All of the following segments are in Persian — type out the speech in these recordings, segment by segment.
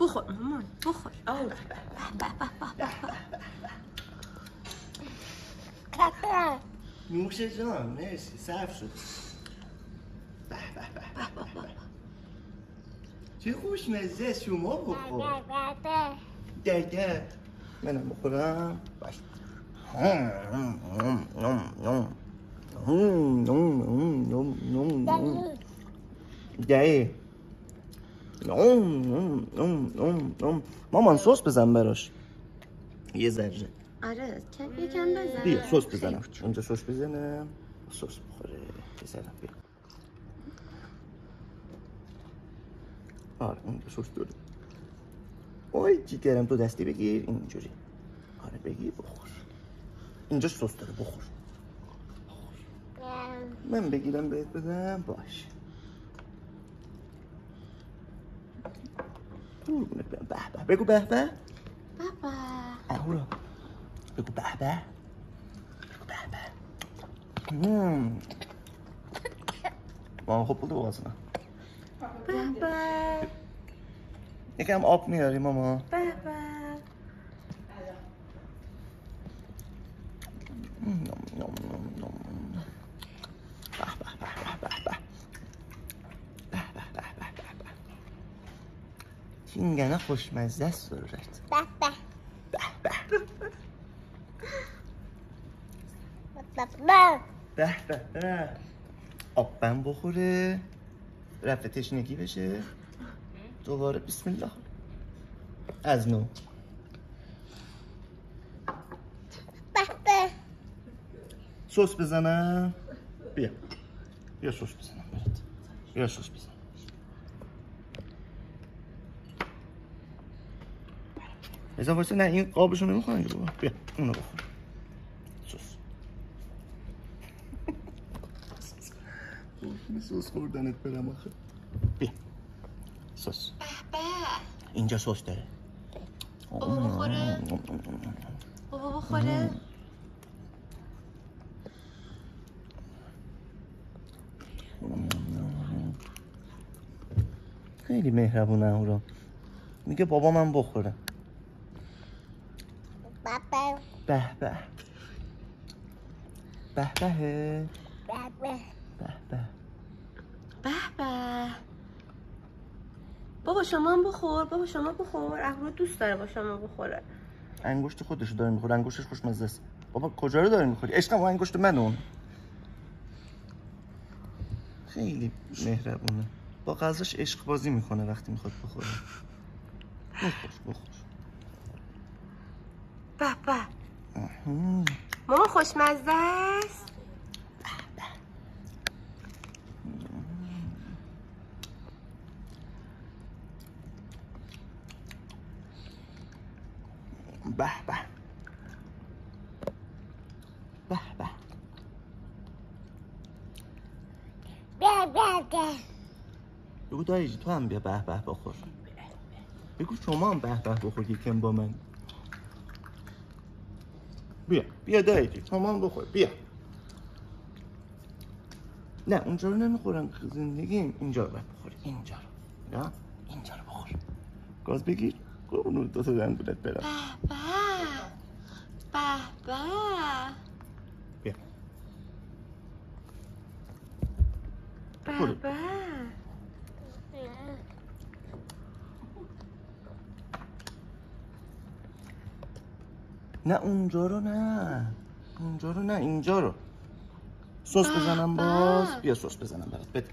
بخور مامان بخور. نوشه جان مرسی صرف شد. چه خوشمزه شما بخور. دادا منم بخورم باش. دایی مامان سس بزن براش یه ذره. آره یکم بزن. بیا سس بزنم اونجا سس بزنم سس بخوره بزنم. بیا آره اونجا سس داره. اوی جیگرم تو دستی بگیر اینجوری. آره بگیر بخور. اینجا سس داره بخور. من بگیرم بهت بدم باش. قربونت برم. به به بگو به به. به به. اهورا بگو به به. بگو به به. مامان خوب بوده بازنه. به به. یکم آب میاری ماما. به به. چینگنه خوشمزه است صورت. به به آبم بخوره رفع تشنگی بشه دوباره بسم الله از نو. سس بزنم. بیا سس بزنم برات. بیا سس بزنم. بذار واسه نه این قابشو نمیخوام بابا. بیا اونو بخور. سس. سس خوردنت برم آخه. بیا سس. اینجا سس داره. بابا بخوره. بابا بخوره. خیلی مهربونه اهورا. میگه بابا من بخورم. به به به به به. بابا شما هم بخور. بابا شما بخور. اهورا دوست داره با شما بخوره. انگشت خودشو داره میخوره. انگشتش خوشمزه است. بابا کجا رو داری میخوری؟ عشقم و انگشت من اون. خیلی مهربونه. با غذاش عشق بازی میکنه وقتی میخواد بخوره. بخور. به به. ماما خوشمزه است. به بگو دایی تو هم بیا به بخور. بگو شما هم به بخور یکم با من. بیا دایی شما هم بخور. بیا نه اونجا رو نمیخورم زندگیم. اینجا رو باید بخوری. اینجا رو بخور. گاز بگیر. قربون دو تا دندونت برم. به بیا به. نه اونجا رو نه اینجا رو. سس بزنم باز. بیا سس بزنم برات بده.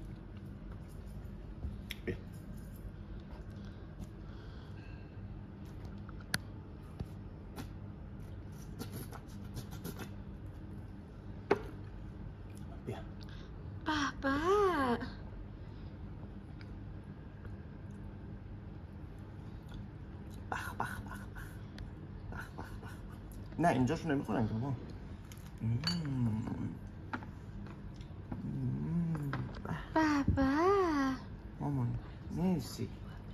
بیا به نه اینجاشو نمیخورن که بابا. به مامان مرسی.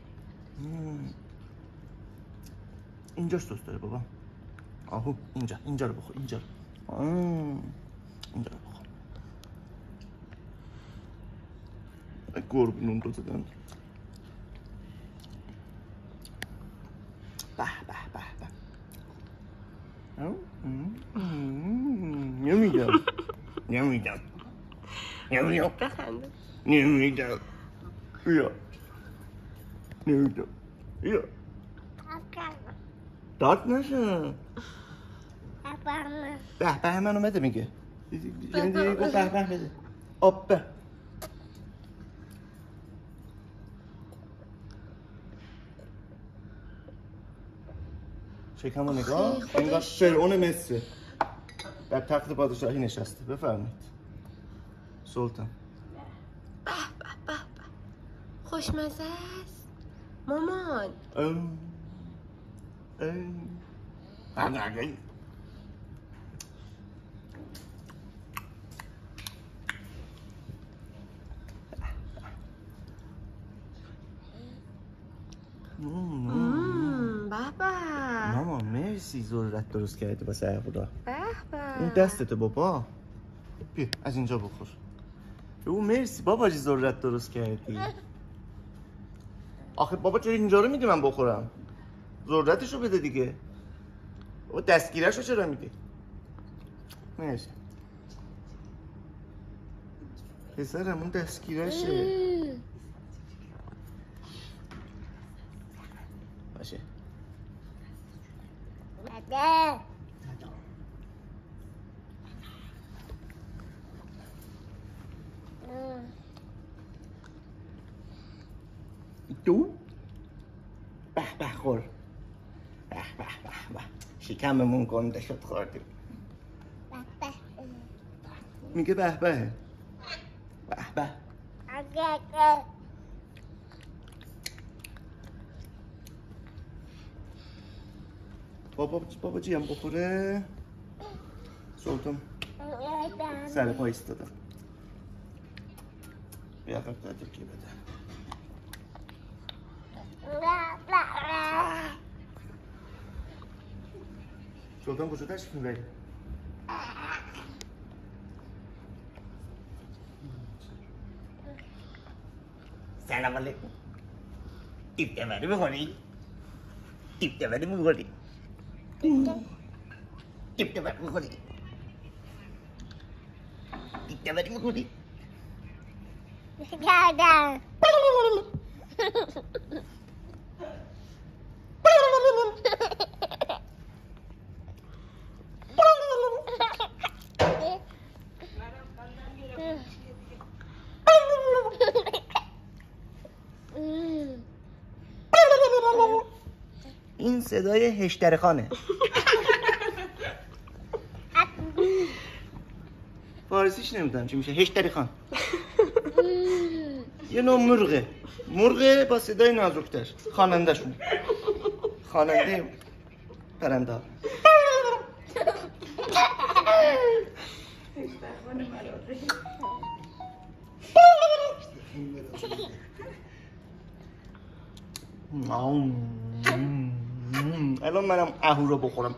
اینجاش سس داره بابا. آهو اینجا رو بخور. اینجا رو بخور. قربون اون دو تا دندون. به به به به نمیدم نمیدم نمیدم بخنده. نمیدم بیا نمیدم بیا داد نشه به به منو بده میگه دیگه گفت به به بده آب به شکمو نگاه انگار فرعون مصر در تخت پادشاهی نشسته. بفرمایید سلطان. به به به به خوشمزه است مامان. بابا ماما مرسی ذرت درست کردی واسه اهورا. بابا این دستته بابا. بیا از اینجا بخور. او مرسی باباجی ذرت درست کردی. آخه بابا چرا اینجا رو میدی من بخورم؟ ذرتشو بده دیگه. بابا دستگیرشو چرا میدی؟ مرسی. پسرم اون دستگیرشه. باشه. تو به به خور. به به به به شکممون گنده شد خوردیم. میگه به به به به. بابا جی هم بخوره. سلطان سر پا ایستاده. بیا قبل تکی بده. سلطان کجا تشریف میبری؟ سلام علیکم. دیپ دمری بخوری؟ دیپ دمری بخوری؟ دیپ دمری بخوری؟ دیپ دمری بخوری؟ کردم. این صدای هشترخانه. فارسیش نمیدونم چی میشه. هشترخان یه نوع مرغه با صدای نازکتر. خواننده‌شون خواننده پرنده ها. الان منم اهورا بخورم.